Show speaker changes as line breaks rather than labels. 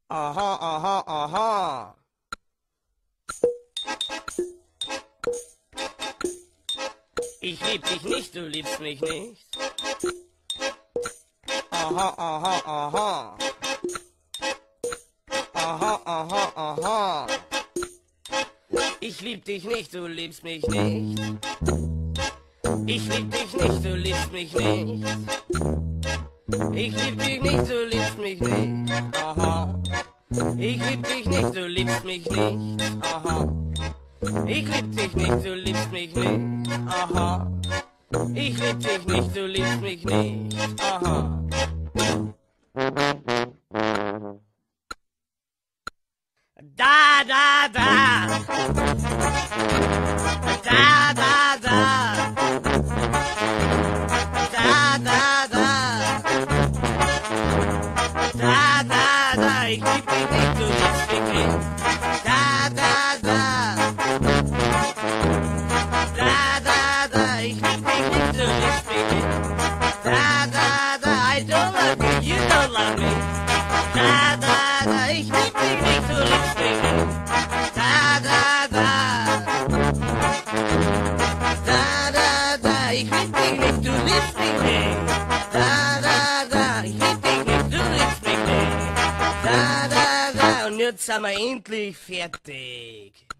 Aha, aha, aha. Ich lieb dich nicht, du liebst mich nicht. Aha, aha, aha. Aha, aha, aha. Ich lieb dich nicht, du liebst mich nicht. Ich lieb dich nicht, du liebst mich nicht. Ich lieb dich nicht, du liebst mich nicht. Aha. Ich lieb dich nicht, du liebst mich nicht. Aha. Ich lieb dich nicht, du liebst mich nicht. Aha. Ich lieb dich nicht, du liebst mich nicht. Aha. Da, da, da. Da, da, da. Da, da, da. Da, da, da. Ich lieb dich nicht, du liebst mich nicht. Da, da, da. Da, da, da. Ich lieb dich nicht, du liebst mich nicht. Da, da, da. I don't love you, you don't love me. Da, da, da. Ich lieb dich nicht, du liebst mich nicht. Da, da, da. Da, da, da. Ich lieb dich nicht, du liebst mich nicht. Da, da, da. Ich lieb dich nicht, du liebst mich nicht. Da, da, da. Und jetzt sind wir endlich fertig.